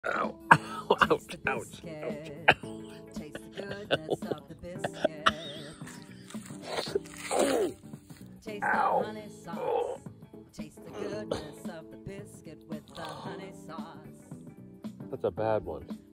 Ow, ow, ouch, ouch, ouch, Taste the goodness of the biscuit. Taste the honey sauce. Taste the goodness of the biscuit with the honey sauce. That's a bad one.